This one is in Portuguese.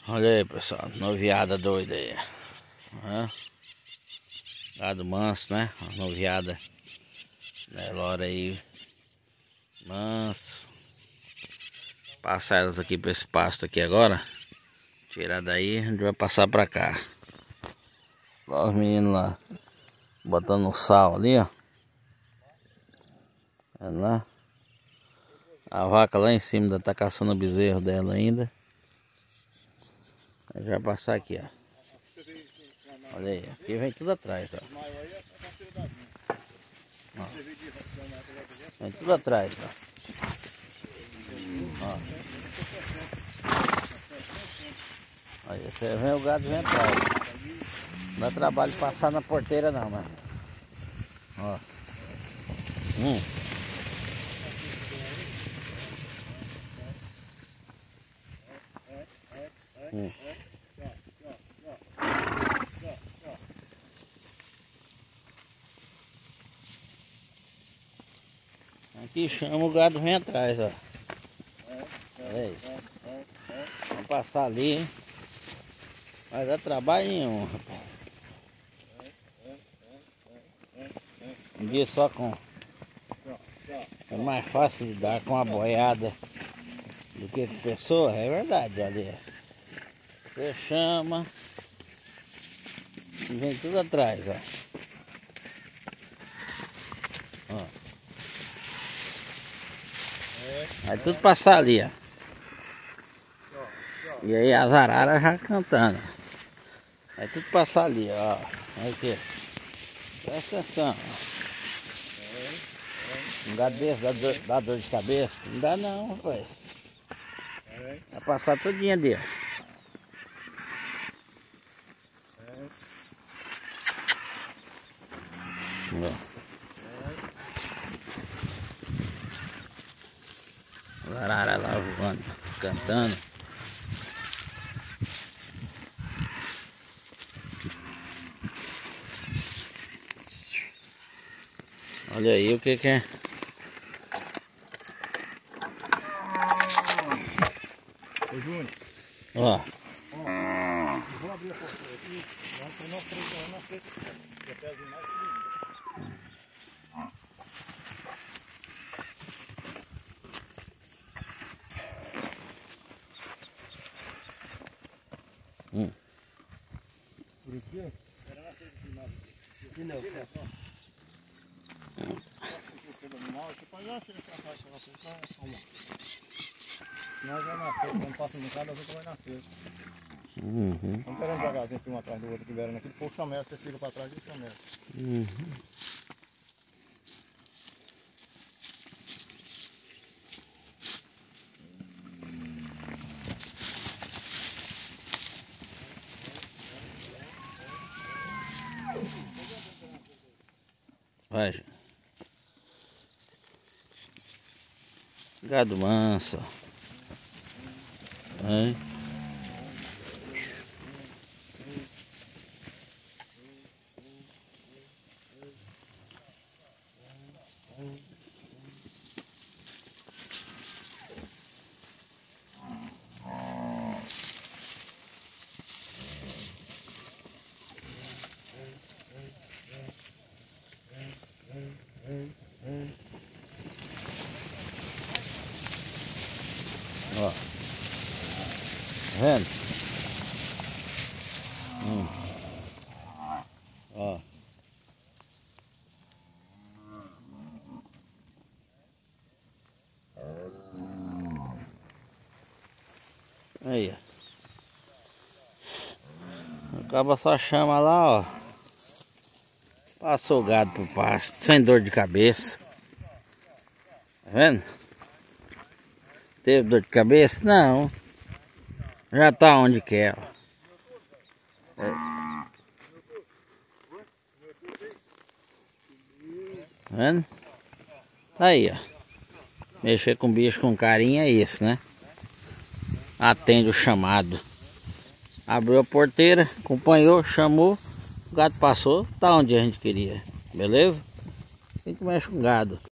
Olha aí, pessoal, noviada doida aí. Gado manso, né? Noviada Nelore aí, manso. Passar elas aqui para esse pasto aqui agora. Tirar daí, a gente vai passar para cá. Olha os meninos lá botando um sal ali, ó. É lá. A vaca lá em cima ainda tá caçando o bezerro dela ainda. A gente vai passar aqui, ó. Olha aí, aqui vem tudo atrás, ó. Vem tudo atrás, ó. Olha, você vem o gado vem atrás. Não dá trabalho passar na porteira não, mano. Ó. Aqui chama, o gado vem atrás, ó. Aí. Vamos passar ali, hein? Vai dar trabalho nenhum, rapaz. Um dia só com... É mais fácil de dar com uma boiada do que com pessoa, é verdade, olha. Você chama e vem tudo atrás, ó. Vai tudo passar ali, ó. E aí as araras já cantando. Vai tudo passar ali, ó. Olha aqui. Presta atenção. Um gado desse dá dor de cabeça? Não dá não, rapaz. Vai passar todinha ali, ó. As araras lá voando, cantando. Olha aí o que é. Ô Júnior. Ó. Vou abrir a porta aqui. Não frente. Já pesa mais por aqui? Era na frente de nós. Aqui não, só. Você pode achar que essa faixa lá só uma. Nós vamos na frente, quando passa no carro, a gente vai na frente. Vamos querendo devagarzinho aqui um atrás do outro, que vieram aqui, puxa a mel, você fica para trás e puxa a mel. Vai. Gado manso. Vai. Ó, tá vendo? Ó. Aí, ó. Acaba só chama lá, ó. Passou o gado pro pasto, sem dor de cabeça. Tá vendo? Teve dor de cabeça? Não. Já tá onde quer, ó. Tá vendo? Aí, ó. Mexer com bicho com carinho é isso, né? Atende o chamado. Abriu a porteira, acompanhou, chamou. O gado passou, tá onde a gente queria. Beleza? Assim que mexe com gado.